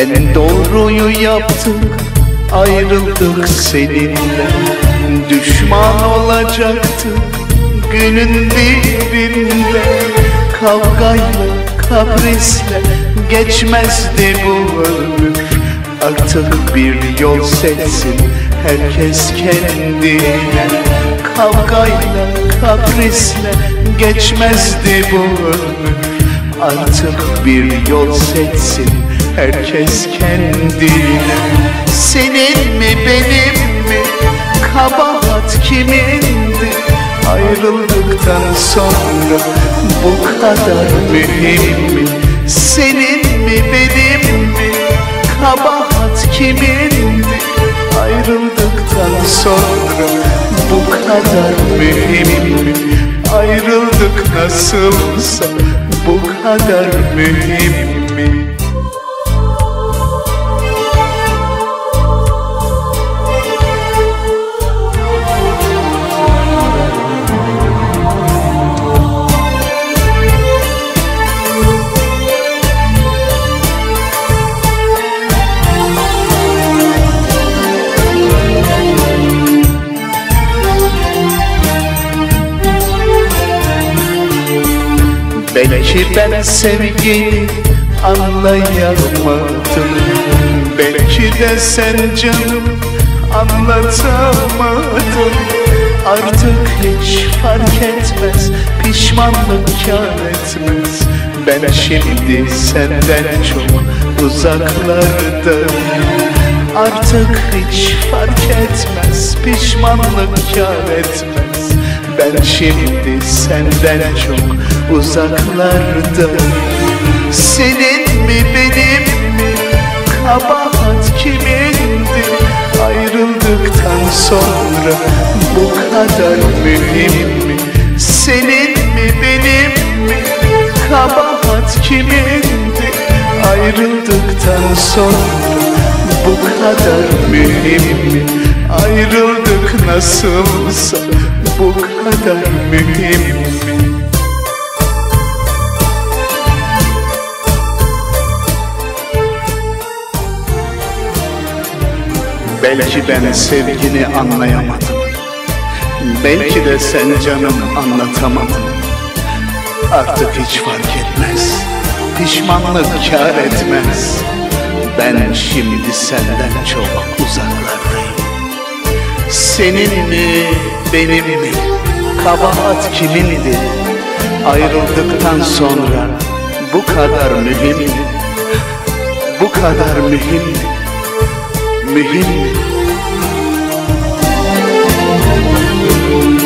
En doğruyu yaptık, ayrıldık seninle. Düşman olacaktık günün birinde. Kavgayla, kaprisle geçmezdi bu ömür. Artık bir yol seçsin herkes kendine. Kavgayla, kaprisle geçmezdi bu ömür. Artık bir yol seçsin herkes kendine. Senin mi benim mi, kabahat kimindi? Ayrıldıktan sonra bu kadar mühim mi? Senin mi benim mi, kabahat kimindi? Ayrıldıktan sonra bu kadar mühim mi? Ayrıldık nasılsa bu kadar mühim mi? Belki ben sevgini anlayamadım, belki de sen canım anlatamadın. Artık hiç fark etmez, pişmanlık kâr etmez. Ben şimdi senden çok uzaklardayım. Artık hiç fark etmez, pişmanlık kâr etmez. Ben şimdi senden çok uzaklardayım. Senin mi benim mi, kabahat kimindi? Ayrıldıktan sonra bu kadar mühim mi? Senin mi benim mi, kabahat kimindi? Ayrıldıktan sonra bu kadar mühim mi? Ayrıldık nasılsa bu kadar mühim mi? Belki ben sevgini anlayamadım, belki de sen canım anlatamadın. Artık hiç fark etmez, pişmanlık kâr etmez. Ben şimdi senden çok uzaklardayım. Senin mi benim mi, kabahat kimindi? Ayrıldıktan sonra bu kadar mühim mi? Bu kadar mühim mi? Mühim mi?